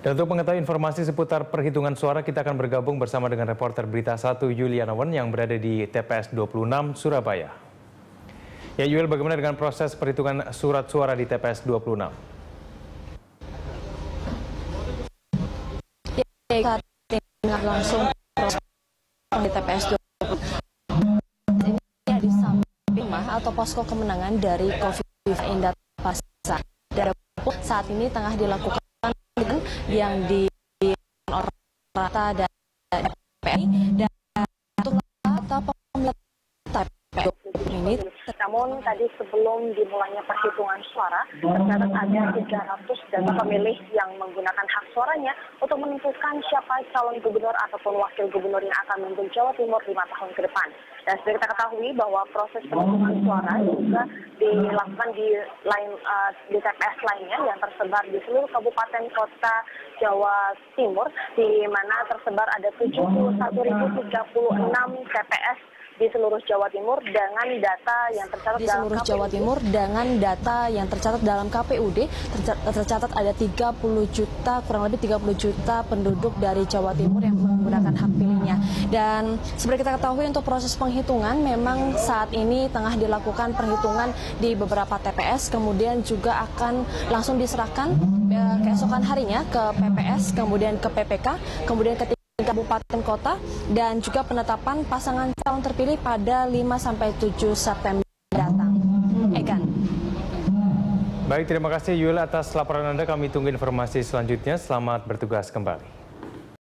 Dan untuk mengetahui informasi seputar perhitungan suara, kita akan bergabung bersama dengan reporter Berita 1 Yulianawan yang berada di TPS 26 Surabaya. Ya Yul, bagaimana dengan proses perhitungan surat suara di TPS 26? Ya, saat langsung di TPS 26 ini di samping atau posko kemenangan dari Kofifa Indar Parawansa. Saat ini tengah dilakukan yang di rata dan PPI dan untuk ini. Namun tadi sebelum dimulainya perhitungan suara, tercatat ada 300 data pemilih yang menggunakan hak suaranya untuk menentukan siapa calon gubernur ataupun wakil gubernur yang akan memimpin Jawa Timur 5 tahun ke depan. Dan seperti kita ketahui bahwa proses perhitungan suara juga dilakukan di TPS lainnya yang tersebar di seluruh kabupaten kota Jawa Timur, di mana tersebar ada 71.036 TPS di seluruh Jawa Timur dengan data yang tercatat dalam KPUD tercatat ada 30 juta, kurang lebih 30 juta penduduk dari Jawa Timur yang menggunakan hak pilihnya. Dan seperti kita ketahui untuk proses penghitungan memang saat ini tengah dilakukan perhitungan di beberapa TPS, kemudian juga akan langsung diserahkan keesokan harinya ke PPS, kemudian ke PPK, kemudian ke kabupaten kota, dan juga penetapan pasangan calon terpilih pada 5-7 September mendatang. Egan. Baik, terima kasih Yul atas laporan Anda. Kami tunggu informasi selanjutnya. Selamat bertugas kembali.